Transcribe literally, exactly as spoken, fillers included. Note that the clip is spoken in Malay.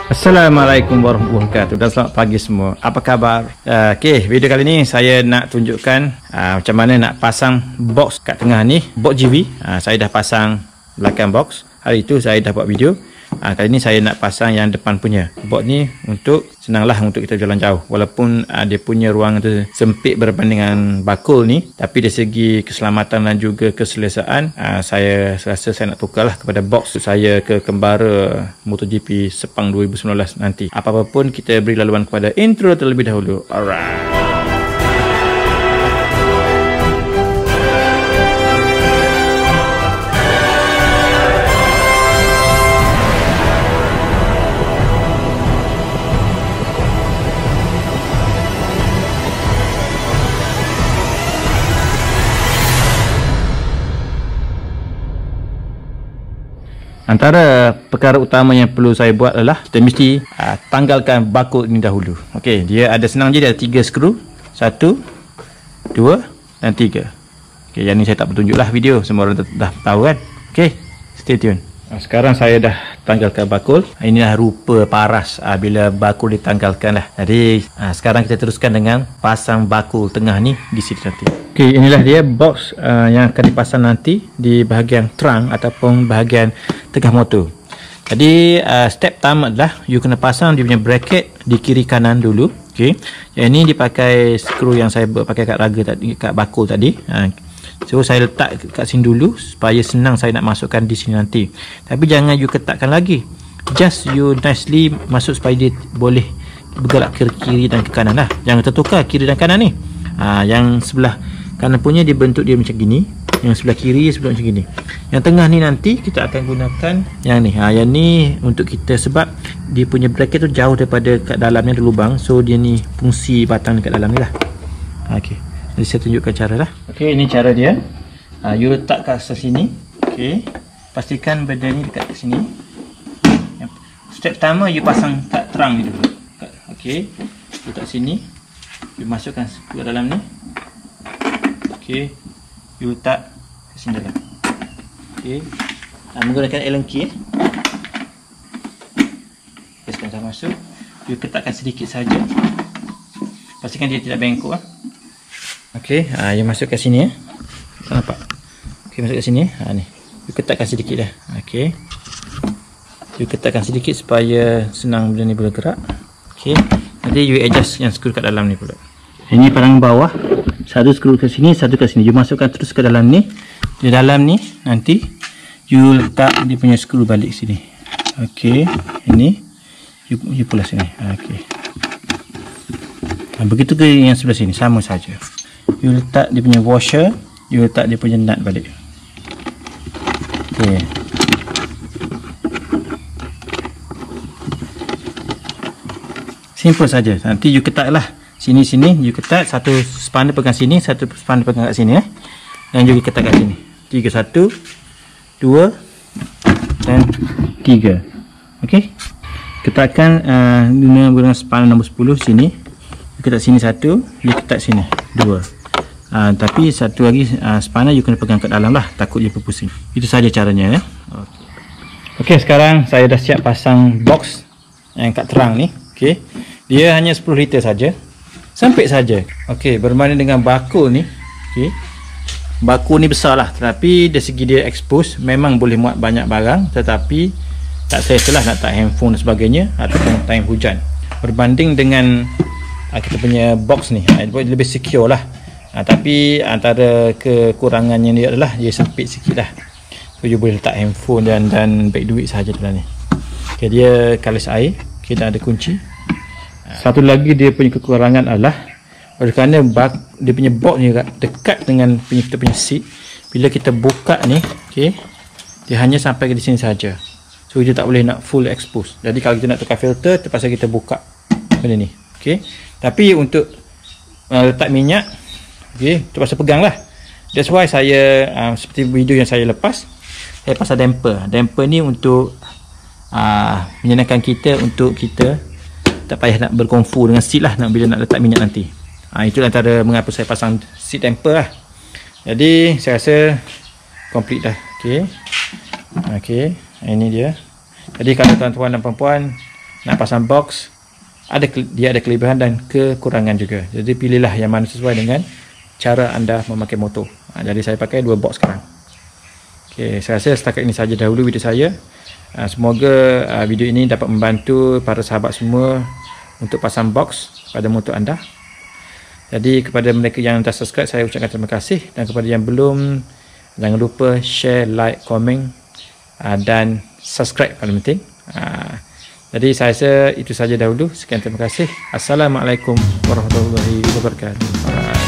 Assalamualaikum warahmatullahi wabarakatuh dan selamat pagi semua. Apa khabar? Uh, Okey, video kali ni saya nak tunjukkan uh, macam mana nak pasang box kat tengah ni, box G V. Uh, saya dah pasang belakang box. Hari itu saya dah buat video. Uh, kali ni saya nak pasang yang depan punya. Box ni untuk senanglah untuk kita jalan jauh. Walaupun uh, dia punya ruang tu sempit berbandingan bakul ni, tapi dari segi keselamatan dan juga keselesaan, uh, saya rasa saya nak tukarlah kepada box saya ke kembara MotoGP Sepang dua ribu sembilan belas nanti. Apa-apa pun kita beri laluan kepada intro terlebih dahulu. Alright. Antara perkara utama yang perlu saya buat adalah kita mesti uh, tanggalkan bakul ini dahulu. Okey, dia ada senang je, dia ada tiga skru. Satu, dua dan tiga. Okey, yang ni saya tak bertunjuklah video, semua orang dah tahu kan. Okey, stay tune. Nah, sekarang saya dah tanggalkan bakul. Inilah rupa paras uh, bila bakul ditanggalkan lah. Jadi uh, sekarang kita teruskan dengan pasang bakul tengah ni di sini nanti. Okey, inilah dia box uh, yang akan dipasang nanti di bahagian trunk ataupun bahagian tengah motor. Jadi uh, step pertama adalah you kena pasang dia punya bracket di kiri kanan dulu. Okey. Yang ini dipakai skru yang saya pakai kat raga tadi, kat bakul tadi. Uh, so saya letak kat sini dulu supaya senang saya nak masukkan di sini nanti. Tapi jangan you ketatkan lagi. Just you nicely masuk supaya dia boleh bergerak ke kiri dan ke kanan lah. Jangan tertukar kiri dan kanan ni. Uh, yang sebelah kanan punya dia bentuk dia macam gini, yang sebelah kiri sebelah macam gini. Yang tengah ni nanti kita akan gunakan yang ni. Ha, yang ni untuk kita sebab dia punya bracket tu jauh daripada kat dalamnya ada lubang. So dia ni fungsi batang dekat dalam ni lah. Ha, okey. Jadi saya tunjukkan cara lah. Okey, ini cara dia. Ha, you letak kat sini. Okey. Pastikan benda ni dekat sini. Step pertama you pasang kat trunk ni dulu. Okey. Letak sini. You masukkan ke dalam ni. Okey, you letak ke sini dalam. Okey, nah, menggunakan Allen key. Paskan dah masuk. You ketatkan sedikit saja. Pastikan dia tidak bengkok. Okey, ah, you masuk ke sini ya. Tak nampak. Okey, masuk ke sini. Ha ni. You ketatkan sedikit dah. Okey. You ketatkan sedikit supaya senang benda ni boleh gerak. Okey. Nanti you adjust yang skru kat dalam ni pula. Ini palang bawah. Satu skru ke sini, satu ke sini. You masukkan terus ke dalam ni. Di dalam ni nanti you letak dia punya skru balik sini. Okey, ini you, you pula sini. Okey. Nah, begitu ke yang sebelah sini, sama saja. You letak dia punya washer, you letak dia punya nut balik. Okey. Simple saja. Nanti you ketatlah. Sini-sini you ketat, satu spanduk pegang sini, satu spanduk pegang kat sini eh. Dan juga ketat kat sini. Tiga, satu, dua dan tiga. Okey. Ketatkan uh, guna spanduk nombor sepuluh sini. You ketat sini satu, you ketat sini dua. Uh, tapi satu lagi uh, spanduk you kena pegang kat dalam lah, takut dia berpusing. Itu saja caranya ya. Okey. Okey, sekarang saya dah siap pasang box yang kat terang ni. Okey. Dia hanya sepuluh liter saja. Sempit saja. Okey, berbanding dengan bakul ni, okey. Bakul ni besar lah, tetapi dari segi dia expose memang boleh muat banyak barang, tetapi tak selesa lah nak letak handphone dan sebagainya ataupun time hujan. Berbanding dengan uh, kita punya box ni, uh, lebih secure lah. Uh, tapi antara kekurangannya dia adalah dia sempit sikit lah. So you boleh letak handphone dan dan beg duit sahaja dalam ni. Okey, dia kalis air. Okey, dah ada kunci. Satu lagi dia punya kekurangan adalah oleh kerana bak, dia punya box ni dekat dengan punya, kita punya seat. Bila kita buka ni, okey, dia hanya sampai ke di sini saja. So dia tak boleh nak full expose. Jadi kalau kita nak tukar filter, terpaksa kita buka benda ni. Okey. Tapi untuk uh, letak minyak, okey, terpaksa peganglah. That's why saya uh, seperti video yang saya lepas, saya pasang damper. Damper ni untuk uh, menyenangkan kita, untuk kita tak payah nak berkonfu dengan seat lah nak bila nak letak minyak nanti. Ha, itu antara mengapa saya pasang seat damper lah. Jadi saya rasa complete dah. Okey. Okey, ini dia. Jadi kalau tuan-tuan dan puan-puan nak pasang box, ada dia ada kelebihan dan kekurangan juga. Jadi pilihlah yang mana sesuai dengan cara anda memakai motor. Ha, jadi saya pakai dua box sekarang. Okey, saya rasa setakat ini saja dahulu video saya. Ha, semoga uh, video ini dapat membantu para sahabat semua untuk pasang box pada motor anda. Jadi kepada mereka yang dah subscribe, saya ucapkan terima kasih, dan kepada yang belum, jangan lupa share, like, komen uh, dan subscribe paling penting. Uh, jadi saya rasa itu saja dahulu. Sekian, terima kasih. Assalamualaikum warahmatullahi wabarakatuh. Bye.